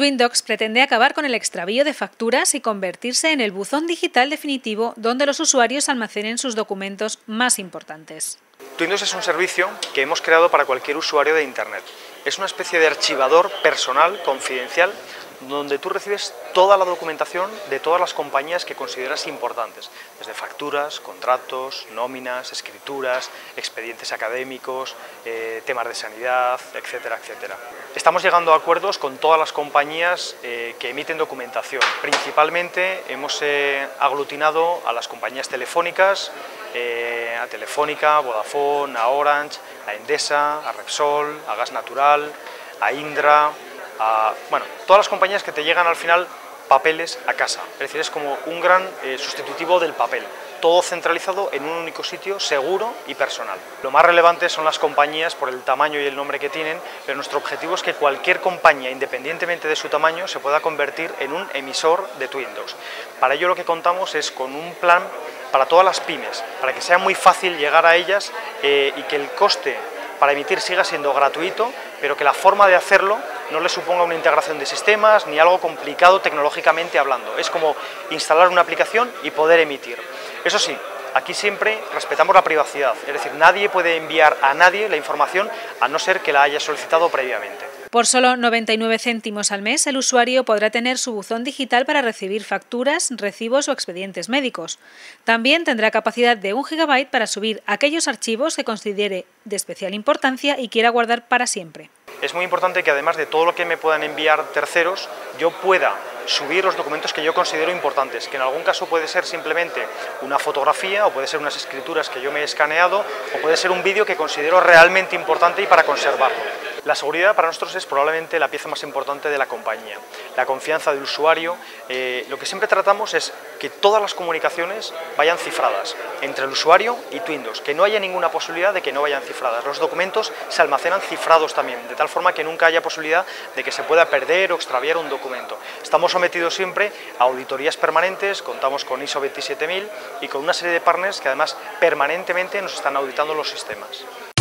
Twindocs pretende acabar con el extravío de facturas y convertirse en el buzón digital definitivo donde los usuarios almacenen sus documentos más importantes. Twindocs es un servicio que hemos creado para cualquier usuario de Internet. Es una especie de archivador personal, confidencial, donde tú recibes toda la documentación de todas las compañías que consideras importantes, desde facturas, contratos, nóminas, escrituras, expedientes académicos, temas de sanidad, etcétera, etcétera. Estamos llegando a acuerdos con todas las compañías que emiten documentación. Principalmente hemos aglutinado a las compañías telefónicas, a Telefónica, a Vodafone, a Orange, a Endesa, a Repsol, a Gas Natural, a Indra, todas las compañías que te llegan al final papeles a casa. Es decir, es como un gran sustitutivo del papel, todo centralizado en un único sitio, seguro y personal. Lo más relevante son las compañías por el tamaño y el nombre que tienen, pero nuestro objetivo es que cualquier compañía, independientemente de su tamaño, se pueda convertir en un emisor de Twindocs. Para ello lo que contamos es con un plan para todas las pymes, para que sea muy fácil llegar a ellas y que el coste para emitir siga siendo gratuito, pero que la forma de hacerlo no le suponga una integración de sistemas ni algo complicado tecnológicamente hablando. Es como instalar una aplicación y poder emitir. Eso sí, aquí siempre respetamos la privacidad, es decir, nadie puede enviar a nadie la información a no ser que la haya solicitado previamente. Por solo 99 céntimos al mes, el usuario podrá tener su buzón digital para recibir facturas, recibos o expedientes médicos. También tendrá capacidad de 1 GB para subir aquellos archivos que considere de especial importancia y quiera guardar para siempre. Es muy importante que además de todo lo que me puedan enviar terceros, yo pueda subir los documentos que yo considero importantes, que en algún caso puede ser simplemente una fotografía o puede ser unas escrituras que yo me he escaneado o puede ser un vídeo que considero realmente importante y para conservarlo. La seguridad para nosotros es probablemente la pieza más importante de la compañía, la confianza del usuario. Lo que siempre tratamos es que todas las comunicaciones vayan cifradas entre el usuario y Twindocs, que no haya ninguna posibilidad de que no vayan cifradas. Los documentos se almacenan cifrados también, de tal forma que nunca haya posibilidad de que se pueda perder o extraviar un documento. Estamos sometidos siempre a auditorías permanentes, contamos con ISO 27000 y con una serie de partners que además permanentemente nos están auditando los sistemas.